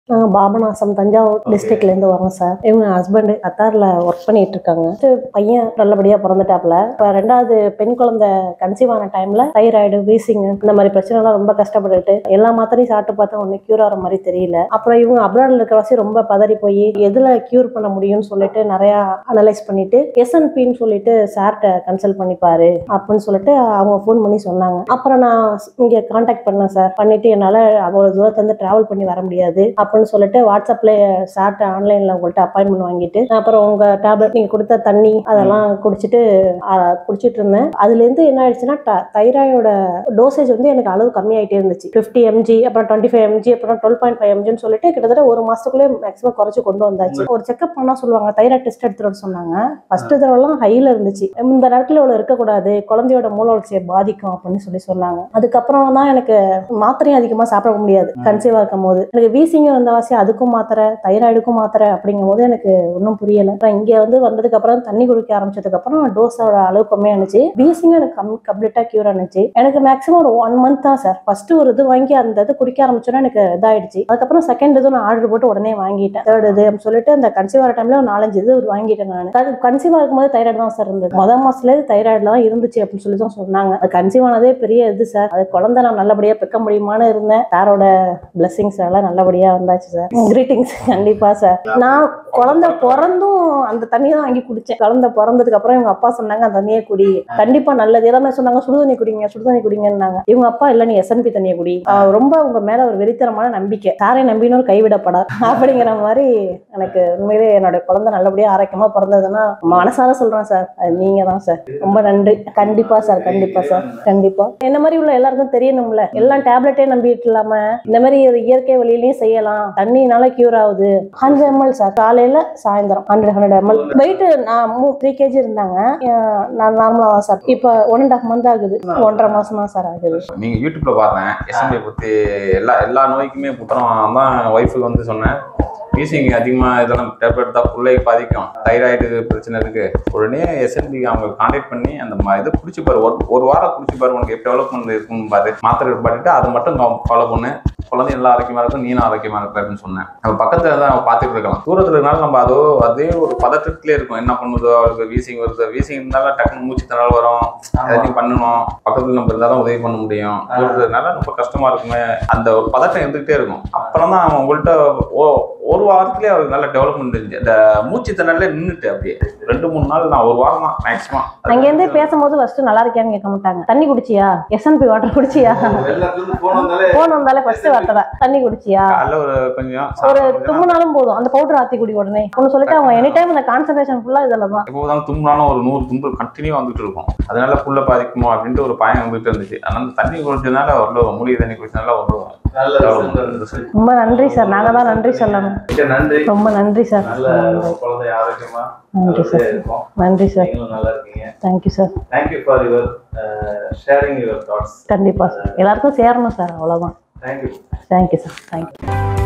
பாபநாசம் தஞ்சாவூர் டிஸ்ட்ரிக்ட்லேருந்து வரோம் சார். இவங்க ஹஸ்பண்ட் கத்தாரில் ஒர்க் பண்ணிட்டு இருக்காங்க. பையன் நல்லபடியாக பிறந்துட்டாப்புல. இப்போ 2வது பெண் குழந்தை கன்சீவ் ஆன டைமில் தைராய்டு, வீசிங் இந்த மாதிரி பிரச்சனைலாம் ரொம்ப கஷ்டப்பட்டுட்டு எல்லா மாத்திரையும் சாப்பிட்டு பார்த்தா ஒன்றும் க்யூர் ஆகிற மாதிரி தெரியல. அப்புறம் இவங்க அப்ராடில் இருக்கிறவாசி ரொம்ப பதறி போய் எதில் க்யூர் பண்ண முடியும்னு சொல்லிட்டு நிறையா அனலைஸ் பண்ணிட்டு SNPன்னு சொல்லிட்டு சார்கிட்ட கன்சல்ட் பண்ணிப்பாரு அப்படின்னு சொல்லிட்டு அவங்க ஃபோன் பண்ணி சொன்னாங்க. அப்புறம் நான் இங்கே கான்டாக்ட் பண்ணேன் சார். பண்ணிட்டு என்னால் அவ்வளோ தூரத்தை வந்து ட்ராவல் பண்ணி வர முடியாது அப்படின்னு சொல்லிட்டு வாட்ஸ்அப்ல சார்ட்ட ஆன்லைன்ல உங்கள்கிட்ட அப்பாயின்மெண்ட் வாங்கிட்டு அப்புறம் உங்க டேப்லெட் நீங்க கொடுத்த தண்ணி அதெல்லாம் குடிச்சிட்டு இருந்தேன். அதுல இருந்து என்ன ஆயிடுச்சுன்னா தைராய்டோட டோசேஜ் வந்து எனக்கு அளவு கம்மியாயிட்டே இருந்துச்சு. 50 mg, அப்புறம் 25 mg, அப்புறம் 12.5 mgன்னு சொல்லிட்டு கிட்டத்தட்ட ஒரு மாசத்துக்குள்ளே மேக்ஸிமம் குறைச்சு கொண்டு வந்தாச்சு. ஒரு செக்அப் பண்ணா சொல்லுவாங்க, தைராய்டு டெஸ்ட் எடுத்துட்டு சொன்னாங்க. ஃபர்ஸ்ட் தடவைலாம் ஹைல இருந்துச்சு. இந்த நேரத்துல இவ்வளவு இருக்கக்கூடாது, குழந்தையோட மூல வளர்ச்சியை பாதிக்கும் அப்படின்னு சொன்னாங்க. அதுக்கப்புறம் தான் எனக்கு மாத்திரையும் அதிகமா சாப்பிட முடியாது. கன்சீவா இருக்கும் போது எனக்கு வீசிங்க வந்தவாசி அதுக்கும் மாத்திரை, தைராய்டுக்கும் மாத்திரை அப்படிங்கும் போது எனக்கு ஒன்றும் புரியல. அப்புறம் இங்க வந்து வந்ததுக்கு அப்புறம் தண்ணி குடிக்க ஆரம்பிச்சதுக்கு அப்புறம் டோஸோட அளவு கம்மியானுச்சு. வீசிங்க எனக்கு கம்ப்ளீட்டா கியூர் ஆனிச்சு. எனக்கு மேக்ஸிமம் ஒரு 1 மந்த் தான் சார். ஃபர்ஸ்ட் ஒரு இது வாங்கி அந்த இது குடிக்க ஆரம்பிச்சோன்னா எனக்கு இதாயிடுச்சு. அதுக்கப்புறம் செகண்ட் இது நான் ஆர்டர் போட்டு உடனே வாங்கிட்டேன். தேர்ட் இது அப்படின்னு சொல்லிட்டு அந்த கன்சீவ் ஆகிற டைம்ல 4-5 இது வாங்கிட்டேன். நான் கன்சீவ் இருக்கும்போது தைராய்டு தான் சார் இருந்தது. முதல் மாசத்துல தைராய்டுல தான் இருந்துச்சு அப்படின்னு சொல்லி தான் சொன்னாங்க. அது கன்சீவ் ஆனதே பெரிய இது சார். அது குழந்தை நான் நல்லபடியா பெக்க முடியுமான்னு இருந்தேன். சாரோட பிளெஸிங்ஸ் எல்லாம் நல்லபடியா வந்தாச்சு சார். கிரீட்டிங்ஸ். கண்டிப்பா சார். நான் குழந்தை பிறந்தும் அந்த தண்ணியை தான் வாங்கி குடிச்சேன். குழந்தை பிறந்ததுக்கு அப்புறம் இவங்க அப்பா சொன்னாங்க அந்த தண்ணியை குடி, கண்டிப்பா நல்லது. எல்லாமே சொன்னாங்க சுடுதண்ணி குடிங்க சுடுதண்ணி குடிங்கன்னாங்க. இவங்க அப்பா இல்ல நீ SNP தண்ணியை குடி. ரொம்ப உங்க மேல ஒரு வெறித்தனமான நம்பிக்கை, சாரை நம்பினோர் கைவிடப்படார் அப்படிங்கிற மாதிரி. எனக்கு உண்மையிலே என்னோட குழந்தை நல்லபடியா ஆரோக்கியமா பிறந்ததுன்னா மனசார சொல்றேன் சார், அது நீங்க தான் சார். ரொம்ப நன்றி. கண்டிப்பா சார், கண்டிப்பா சார், கண்டிப்பா. என்ன மாதிரி உள்ள எல்லாருக்கும் தெரியணும்ல, எல்லாம் டேப்லெட்டே நம்பிட்டு இல்லாம இந்த மாதிரி ஒரு இயற்கை வழியிலையும் செய்யலாம். தண்ணினால கியூர் ஆகுது. 100 ml சார், காலையில சாயந்தரம் 100 ml. வெயிட் நான் 3 kg இருந்தாங்க. நான் நார்மலா தான் சார். இப்போ 1.5 month ஆகுது. 1.5 மாசம் தான் சார் ஆகுது. நீங்க யூடியூப்ல பார்த்தேன் SNP பத்தி எல்லா நோய்க்குமே புத்தகம் தான் ஒய்ஃபுக்கு வந்து சொன்னேன். வீசிங் அதிகமாக இதெல்லாம் டேப்லெட் தான் பிள்ளை பாதிக்கும், தைராய்டு பிரச்சனை இருக்கு. உடனே SNP அவங்க கான்டாக்ட் பண்ணி அந்த இது குடிச்சு பாரு, ஒரு வாரம் குடிச்சு பாரு, உனக்கு எப்படி டெவலப்மெண்ட் இருக்குன்னு பாரு, மாத்திரை பாட்டுட்டு அதை மட்டும் ஃபாலோ பண்ணு, குழந்தை எல்லாம் ஆரோக்கியமா இருக்கும், நீனும் ஆரோக்கியமா இருக்க அப்படின்னு சொன்னேன். நம்ம பக்கத்துல தான் பார்த்துட்டு இருக்கலாம். தூரத்துல இருந்தாலும் நம்ம அதே ஒரு பதட்டத்திலே இருக்கும். என்ன பண்ணுதோ, அவளுக்கு வீசிங் வருது, வீசிங் இருந்தாலும் டக்குனு மூச்சு திணறல் வரும், எல்லாத்தையும் பண்ணணும், பக்கத்துல நம்ம இருந்தாலும் உதவி பண்ண முடியும். தூரத்துனால ரொம்ப கஷ்டமா இருக்குமே, அந்த ஒரு பதட்டம் இருந்துகிட்டே இருக்கும். அப்புறம் தான் உங்கள்கிட்ட ஒரு வாரத்திலேயே அவருக்கு நல்ல டெவலப்மெண்ட் இருந்துச்சு. அந்த மூச்சு திணறலே நின்றுட்டு அப்படியே 2-3 நாள், நான் ஒரு வாரம் தான் மேக்ஸிமம். அங்கேருந்தே பேசும்போது ஃபர்ஸ்ட் நல்லா இருக்கியான்னு கேட்க மாட்டாங்க. தண்ணி குடிச்சியா, SNP வாட்டர் குடிச்சியா, போன் வந்தாலே ஃபர்ஸ்ட் வார்த்தை தான் தண்ணி குடிச்சியா. ஒரு தும்முனாலும் போதும் அந்த பவுடர் ஆத்தி குடி உடனே ஒன்னு சொல்லிட்டு அவங்க எனி டைம் அந்த கான்சன்ட்ரேஷன் ஃபுல்லா இதுல தான். எப்போதான் தும்முனாலும் ஒரு 100 தும்பல் கண்டினியூ வந்துட்டு இருக்கும். அதனால புள்ள பாதிக்குமோ அப்படின்ட்டு ஒரு பயம் வந்துட்டு இருந்துச்சு. அதனால தண்ணி குடிச்சதுனால அவ்வளோ, மூலிகை தண்ணி குடிச்சதுனால அவ்வளோ. ரொம்ப நன்றி சார். நாங்க தான் நன்றி சொல்லணும். நன்றி, ரொம்ப நன்றி சார். குழந்தை ஆரோக்கியமா நன்றி சார். நன்றி சார். நல்லா இருக்கீங்க. Thank you sir. Thank you for your sharing your thoughts. கண்டிப்பா சார், எல்லாருக்கும் சேரணும் சார், அவ்வளவுதான். தேங்க்யூ. Thank you sir. தேங்க்யூ.